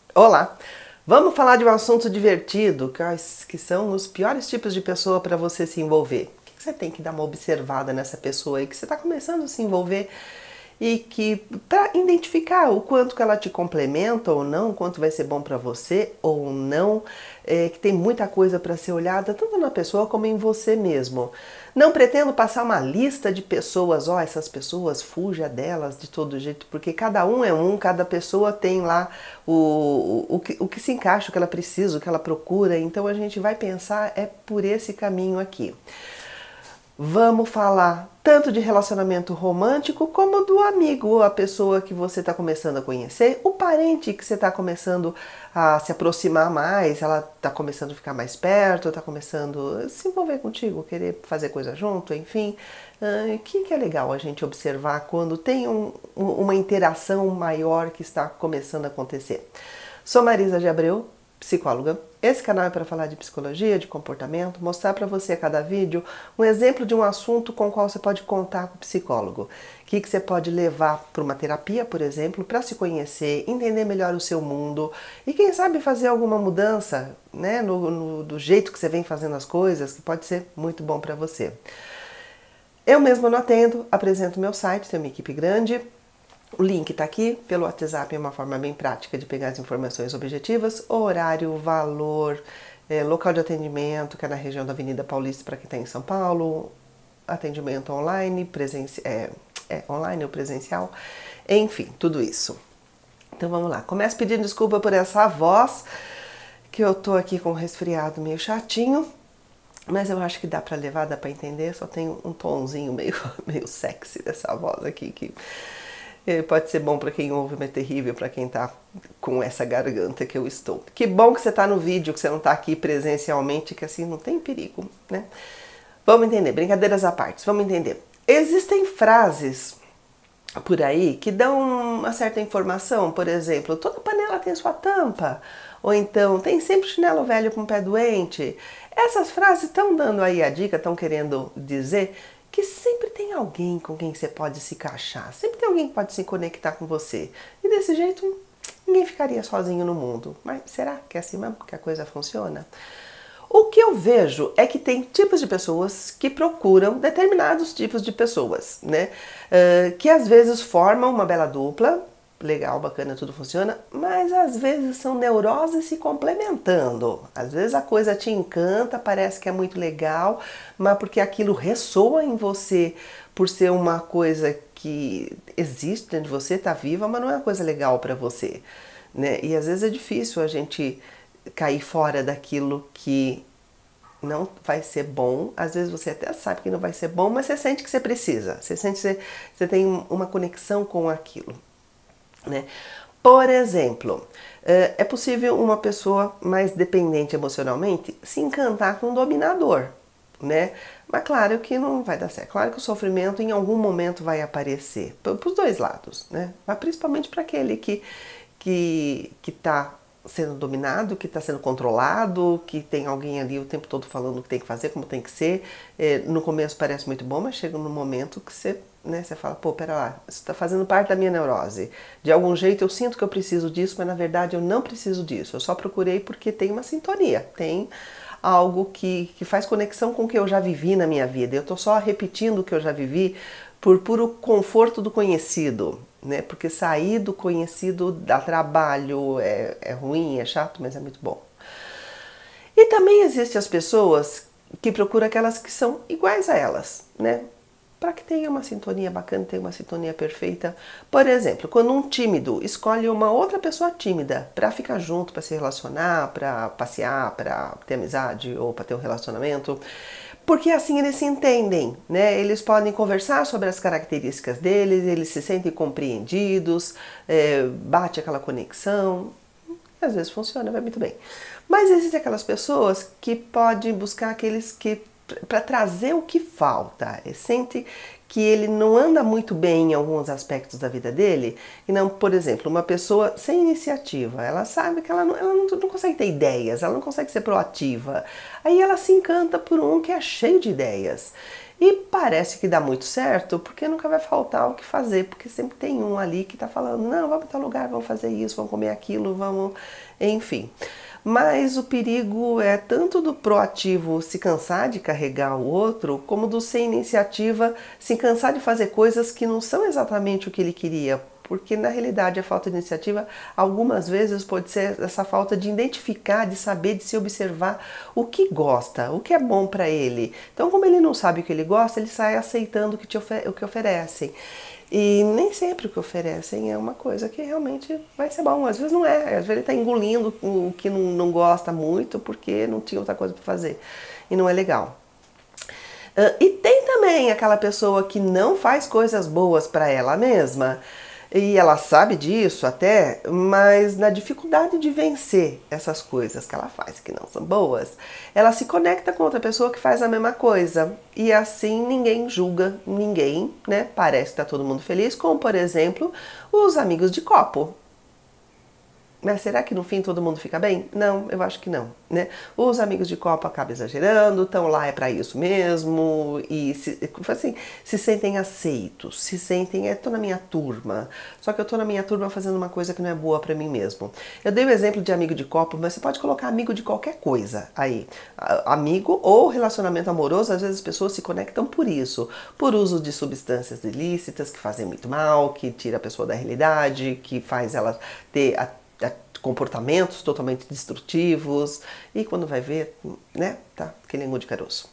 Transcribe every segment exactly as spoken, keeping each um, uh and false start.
Olá! Vamos falar de um assunto divertido, que são os piores tipos de pessoa para você se envolver. O que você tem que dar uma observada nessa pessoa aí que você está começando a se envolver e que para identificar o quanto que ela te complementa ou não, o quanto vai ser bom para você ou não, é, que tem muita coisa para ser olhada tanto na pessoa como em você mesmo. Não pretendo passar uma lista de pessoas, ó, oh, essas pessoas, fuja delas de todo jeito, porque cada um é um, cada pessoa tem lá o, o, o, que, o que se encaixa, o que ela precisa, o que ela procura, então a gente vai pensar é por esse caminho aqui. Vamos falar tanto de relacionamento romântico como do amigo, a pessoa que você está começando a conhecer, o parente que você está começando a se aproximar mais, ela está começando a ficar mais perto, está começando a se envolver contigo, querer fazer coisa junto, enfim. O uh, que, que é legal a gente observar quando tem um, uma interação maior que está começando a acontecer. Sou Marisa de Abreu, psicóloga. Esse canal é para falar de psicologia, de comportamento, mostrar para você a cada vídeo um exemplo de um assunto com o qual você pode contar com o psicólogo. O que, que você pode levar para uma terapia, por exemplo, para se conhecer, entender melhor o seu mundo e quem sabe fazer alguma mudança, né, no, no, do jeito que você vem fazendo as coisas, que pode ser muito bom para você. Eu mesma não atendo, apresento meu site, tenho uma equipe grande. O link está aqui, pelo WhatsApp é uma forma bem prática de pegar as informações objetivas, horário, valor, é, local de atendimento, que é na região da Avenida Paulista para quem está em São Paulo, atendimento online, presenci é, é, online ou presencial, enfim, tudo isso. Então vamos lá, começo pedindo desculpa por essa voz, que eu tô aqui com um resfriado meio chatinho, mas eu acho que dá para levar, dá para entender, só tem um tonzinho meio, meio sexy dessa voz aqui que... pode ser bom para quem ouve, mas é terrível para quem tá com essa garganta que eu estou. Que bom que você tá no vídeo, que você não tá aqui presencialmente, que assim não tem perigo, né? Vamos entender, brincadeiras à parte, vamos entender. Existem frases por aí que dão uma certa informação, por exemplo, toda panela tem sua tampa, ou então tem sempre chinelo velho com pé doente. Essas frases estão dando aí a dica, estão querendo dizer que sempre tem alguém com quem você pode se encaixar, sempre tem alguém que pode se conectar com você. E desse jeito, ninguém ficaria sozinho no mundo. Mas será que é assim mesmo que a coisa funciona? O que eu vejo é que tem tipos de pessoas que procuram determinados tipos de pessoas, né? Uh, que às vezes formam uma bela dupla, legal, bacana, tudo funciona, mas às vezes são neuroses se complementando. Às vezes a coisa te encanta, parece que é muito legal, mas porque aquilo ressoa em você por ser uma coisa que existe dentro de você, tá viva, mas não é uma coisa legal para você, né? E às vezes é difícil a gente cair fora daquilo que não vai ser bom. Às vezes você até sabe que não vai ser bom, mas você sente que você precisa, você sente que você, você tem uma conexão com aquilo. Né? Por exemplo, é possível uma pessoa mais dependente emocionalmente se encantar com um dominador, né? Mas claro que não vai dar certo. Claro que o sofrimento em algum momento vai aparecer, para os dois lados, né? Mas principalmente para aquele que que que está sendo dominado, que está sendo controlado, que tem alguém ali o tempo todo falando o que tem que fazer, como tem que ser. É, no começo parece muito bom, mas chega no momento que você, né, você fala, pô, pera lá, isso está fazendo parte da minha neurose. De algum jeito eu sinto que eu preciso disso, mas na verdade eu não preciso disso. Eu só procurei porque tem uma sintonia, tem algo que, que faz conexão com o que eu já vivi na minha vida. Eu estou só repetindo o que eu já vivi por puro conforto do conhecido, né? Porque sair do conhecido dá trabalho, é, é ruim, é chato, mas é muito bom. E também existem as pessoas que procuram aquelas que são iguais a elas, né? Para que tenha uma sintonia bacana, tenha uma sintonia perfeita. Por exemplo, quando um tímido escolhe uma outra pessoa tímida para ficar junto, para se relacionar, para passear, para ter amizade ou para ter um relacionamento, porque assim eles se entendem, né? Eles podem conversar sobre as características deles, eles se sentem compreendidos, é, bate aquela conexão, e às vezes funciona, vai muito bem. Mas existem aquelas pessoas que podem buscar aqueles que para trazer o que falta, ele sente que ele não anda muito bem em alguns aspectos da vida dele, e não, por exemplo, uma pessoa sem iniciativa, ela sabe que ela não, ela não, não consegue ter ideias, ela não consegue ser proativa, aí ela se encanta por um que é cheio de ideias, E parece que dá muito certo, porque nunca vai faltar o que fazer, porque sempre tem um ali que está falando, não, vamos para tal lugar, vamos fazer isso, vamos comer aquilo, vamos... Enfim. Mas o perigo é tanto do proativo se cansar de carregar o outro, como do sem iniciativa se cansar de fazer coisas que não são exatamente o que ele queria. Porque na realidade a falta de iniciativa algumas vezes pode ser essa falta de identificar, de saber, de se observar o que gosta, o que é bom para ele. Então, como ele não sabe o que ele gosta, ele sai aceitando o que, te ofer- o que oferecem. E nem sempre o que oferecem é uma coisa que realmente vai ser bom. Às vezes não é, às vezes ele está engolindo o que não, não gosta muito porque não tinha outra coisa para fazer. E não é legal. Uh, e tem também aquela pessoa que não faz coisas boas para ela mesma. E ela sabe disso até, mas na dificuldade de vencer essas coisas que ela faz que não são boas, ela se conecta com outra pessoa que faz a mesma coisa. E assim ninguém julga ninguém, né? Parece que tá todo mundo feliz, como por exemplo, os amigos de copo. Mas será que no fim todo mundo fica bem? Não, eu acho que não, né? Os amigos de copo acabam exagerando, estão lá é para isso mesmo e se, assim, se sentem aceitos, se sentem, é, tô na minha turma, só que eu tô na minha turma fazendo uma coisa que não é boa para mim mesmo. Eu dei o exemplo de amigo de copo, mas você pode colocar amigo de qualquer coisa aí. Amigo ou relacionamento amoroso, às vezes as pessoas se conectam por isso, por uso de substâncias ilícitas que fazem muito mal, que tira a pessoa da realidade, que faz ela ter a comportamentos totalmente destrutivos e quando vai ver, né, tá, aquele angu de caroço.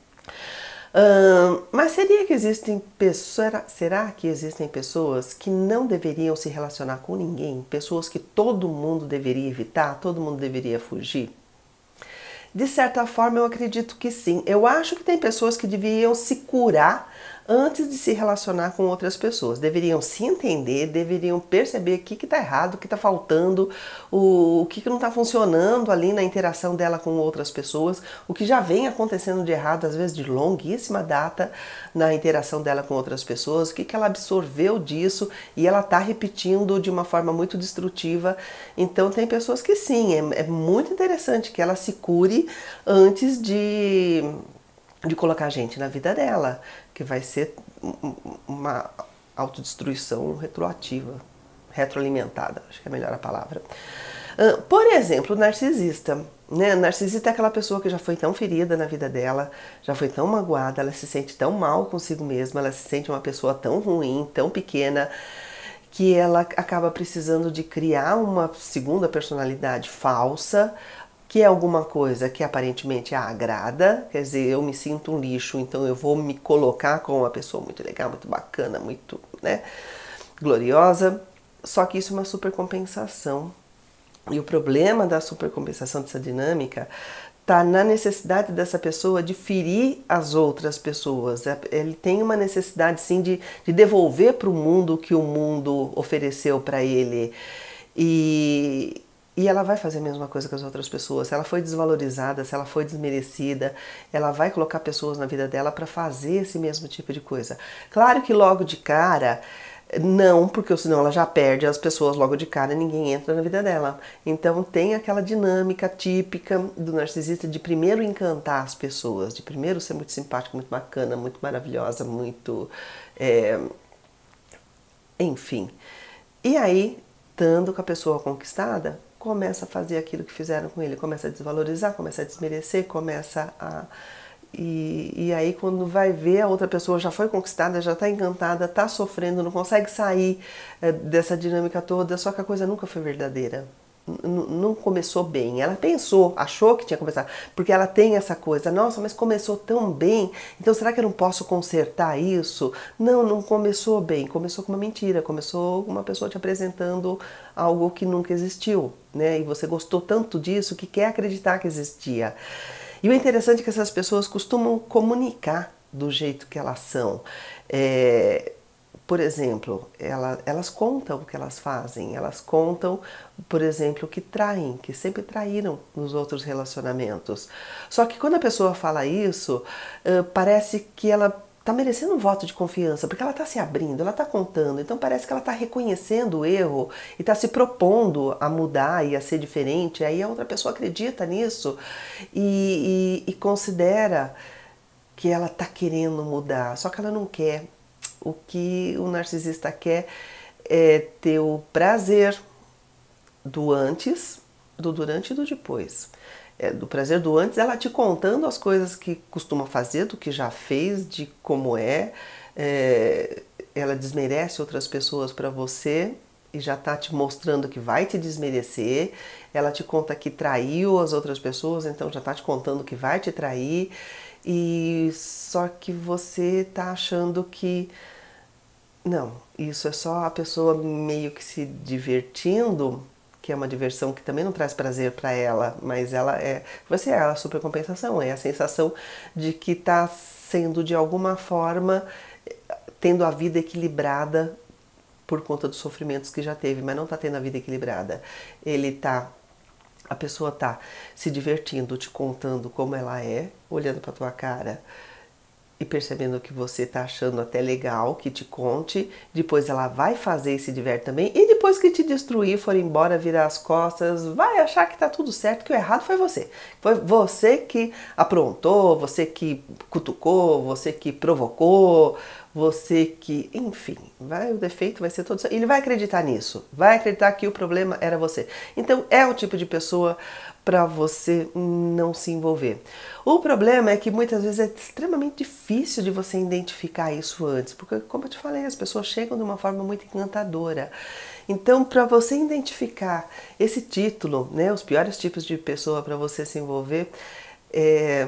Hum, mas seria que existem pessoas, será que existem pessoas que não deveriam se relacionar com ninguém? Pessoas que todo mundo deveria evitar, todo mundo deveria fugir? De certa forma eu acredito que sim. Eu acho que tem pessoas que deveriam se curar antes de se relacionar com outras pessoas. Deveriam se entender, deveriam perceber o que está errado, o que está faltando, o, o que, que não está funcionando ali na interação dela com outras pessoas, o que já vem acontecendo de errado, às vezes de longuíssima data, na interação dela com outras pessoas, o que, que ela absorveu disso e ela está repetindo de uma forma muito destrutiva. Então tem pessoas que sim, é, é muito interessante que ela se cure antes de... de colocar gente na vida dela, que vai ser uma autodestruição retroativa, retroalimentada, acho que é a melhor a palavra. Por exemplo, o narcisista. Né? Narcisista é aquela pessoa que já foi tão ferida na vida dela, já foi tão magoada, ela se sente tão mal consigo mesma, ela se sente uma pessoa tão ruim, tão pequena, que ela acaba precisando de criar uma segunda personalidade falsa, que é alguma coisa que aparentemente a agrada, quer dizer, eu me sinto um lixo, então eu vou me colocar como uma pessoa muito legal, muito bacana, muito, né, gloriosa, só que isso é uma supercompensação. E o problema da supercompensação dessa dinâmica está na necessidade dessa pessoa de ferir as outras pessoas. Ele tem uma necessidade, sim, de, de devolver para o mundo o que o mundo ofereceu para ele. E... E ela vai fazer a mesma coisa que as outras pessoas. Se ela foi desvalorizada, se ela foi desmerecida, ela vai colocar pessoas na vida dela para fazer esse mesmo tipo de coisa. Claro que logo de cara, não, porque senão ela já perde as pessoas logo de cara e ninguém entra na vida dela. Então tem aquela dinâmica típica do narcisista de primeiro encantar as pessoas, de primeiro ser muito simpático, muito bacana, muito maravilhosa, muito... É... Enfim. E aí, estando com a pessoa conquistada, começa a fazer aquilo que fizeram com ele, começa a desvalorizar, começa a desmerecer, começa a... E, e aí quando vai ver, a outra pessoa já foi conquistada, já está encantada, está sofrendo, não consegue sair é, dessa dinâmica toda, só que a coisa nunca foi verdadeira. N- não começou bem. Ela pensou, achou que tinha começado, porque ela tem essa coisa, nossa, mas começou tão bem, então será que eu não posso consertar isso? Não, não começou bem, começou com uma mentira, começou com uma pessoa te apresentando algo que nunca existiu, né? E você gostou tanto disso que quer acreditar que existia. E o interessante é que essas pessoas costumam comunicar do jeito que elas são. É... Por exemplo, ela, elas contam o que elas fazem, elas contam, por exemplo, que traem, que sempre traíram nos outros relacionamentos. Só que quando a pessoa fala isso, uh, parece que ela está merecendo um voto de confiança, porque ela está se abrindo, ela está contando, então parece que ela está reconhecendo o erro e está se propondo a mudar e a ser diferente, aí a outra pessoa acredita nisso e, e, e considera que ela tá querendo mudar, só que ela não quer. O que o narcisista quer é ter o prazer do antes, do durante e do depois. É, do prazer do antes, ela te contando as coisas que costuma fazer, do que já fez, de como é, é ela desmerece outras pessoas para você e já tá te mostrando que vai te desmerecer. Ela te conta que traiu as outras pessoas, então já tá te contando que vai te trair. E só que você tá achando que não, isso é só a pessoa meio que se divertindo, que é uma diversão que também não traz prazer para ela, mas ela é, você é a supercompensação, é a sensação de que tá sendo de alguma forma tendo a vida equilibrada por conta dos sofrimentos que já teve, mas não tá tendo a vida equilibrada. Ele tá, a pessoa tá se divertindo, te contando como ela é, olhando para tua cara e percebendo que você tá achando até legal que te conte, depois ela vai fazer e se diverte também, e depois que te destruir, for embora, virar as costas, vai achar que tá tudo certo, que o errado foi você. Foi você que aprontou, você que cutucou, você que provocou, você que, enfim, vai, o defeito vai ser todo seu. Ele vai acreditar nisso, vai acreditar que o problema era você. Então é o tipo de pessoa para você não se envolver. O problema é que muitas vezes é extremamente difícil de você identificar isso antes, porque, como eu te falei, as pessoas chegam de uma forma muito encantadora. Então, para você identificar esse título, né, os piores tipos de pessoa para você se envolver, é,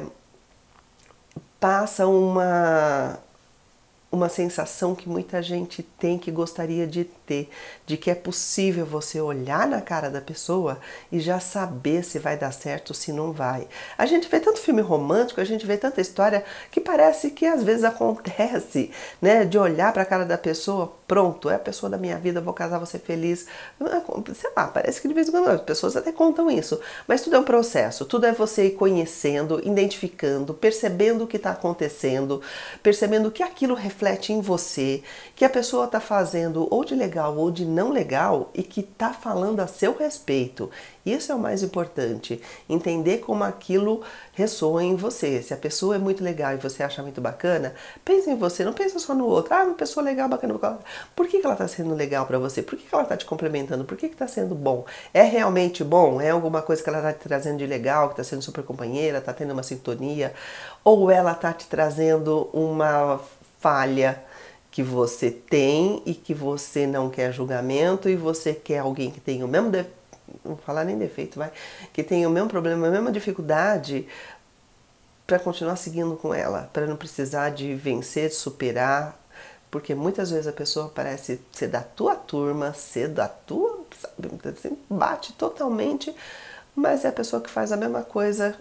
passa uma uma sensação que muita gente tem, que gostaria de ter, de que é possível você olhar na cara da pessoa e já saber se vai dar certo ou se não vai. A gente vê tanto filme romântico, a gente vê tanta história que parece que às vezes acontece, né, de olhar para a cara da pessoa, pronto, é a pessoa da minha vida, vou casar, vou ser feliz. Sei lá, parece que de vez em quando as pessoas até contam isso, mas tudo é um processo, tudo é você ir conhecendo, identificando, percebendo o que está acontecendo, percebendo que aquilo reflete em você, que a pessoa está fazendo ou de legal ou de não legal e que está falando a seu respeito. Isso é o mais importante, entender como aquilo ressoa em você. Se a pessoa é muito legal e você acha muito bacana, pense em você, não pense só no outro. Ah, uma pessoa legal, bacana, bacana. Por que que ela está sendo legal para você? Por que que ela está te complementando? Por que que está sendo bom? É realmente bom? É alguma coisa que ela está te trazendo de legal, que está sendo super companheira, está tendo uma sintonia? Ou ela está te trazendo uma falha que você tem e que você não quer julgamento e você quer alguém que tenha o mesmo defeito, não vou falar nem defeito, vai, que tenha o mesmo problema, a mesma dificuldade para continuar seguindo com ela, para não precisar de vencer, de superar, porque muitas vezes a pessoa parece ser da tua turma, ser da tua, sabe, bate totalmente, mas é a pessoa que faz a mesma coisa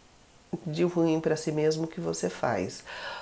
de ruim para si mesmo que você faz.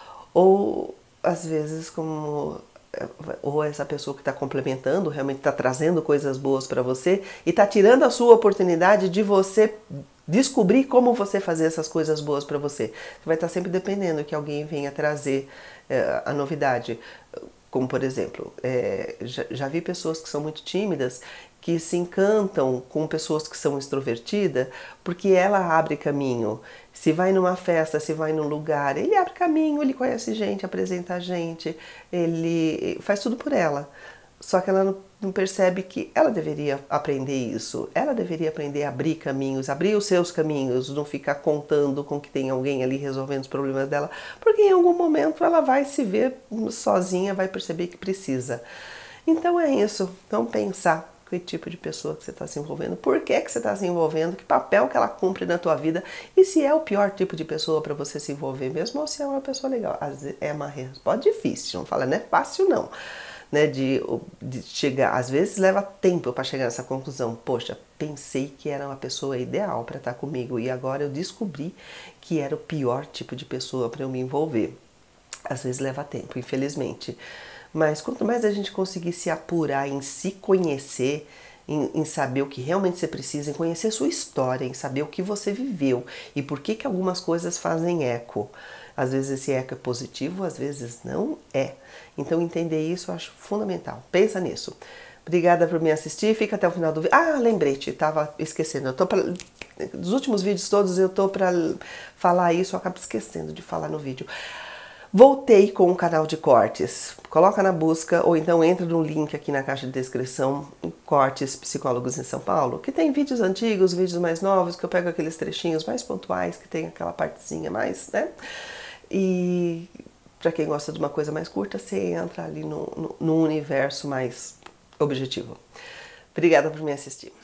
Ou às vezes como ou essa pessoa que está complementando realmente está trazendo coisas boas para você e está tirando a sua oportunidade de você descobrir como você fazer essas coisas boas para você. Você vai estar sempre dependendo que alguém venha trazer é, a novidade. Como, por exemplo, é, já, já vi pessoas que são muito tímidas que se encantam com pessoas que são extrovertidas porque ela abre caminho. Se vai numa festa, se vai num lugar, ele abre caminho, ele conhece gente, apresenta a gente, ele faz tudo por ela. Só que ela não percebe que ela deveria aprender isso. Ela deveria aprender a abrir caminhos, abrir os seus caminhos, não ficar contando com que tem alguém ali resolvendo os problemas dela, porque em algum momento ela vai se ver sozinha, vai perceber que precisa. Então é isso. Então pensar que tipo de pessoa que você está se envolvendo, por que que você está se envolvendo, que papel que ela cumpre na tua vida e se é o pior tipo de pessoa para você se envolver mesmo ou se é uma pessoa legal. É uma resposta difícil, não fala, não é fácil não. Né, de, de chegar, às vezes leva tempo para chegar nessa conclusão. Poxa, pensei que era uma pessoa ideal para estar comigo e agora eu descobri que era o pior tipo de pessoa para eu me envolver. Às vezes leva tempo, infelizmente. Mas quanto mais a gente conseguir se apurar em se conhecer, em, em saber o que realmente você precisa, em conhecer sua história, em saber o que você viveu e por que que algumas coisas fazem eco. Às vezes esse eco é positivo, às vezes não é. Então entender isso eu acho fundamental. Pensa nisso. Obrigada por me assistir. Fica até o final do vídeo. Ah, lembrete, estava esquecendo. Eu tô pra... dos últimos vídeos todos eu tô pra falar isso, eu acabo esquecendo de falar no vídeo. Voltei com o canal de cortes. Coloca na busca ou então entra no link aqui na caixa de descrição, Cortes Psicólogos em São Paulo, que tem vídeos antigos, vídeos mais novos, que eu pego aqueles trechinhos mais pontuais, que tem aquela partezinha mais, né? E para quem gosta de uma coisa mais curta, você entra ali no, no, no universo mais objetivo. Obrigada por me assistir.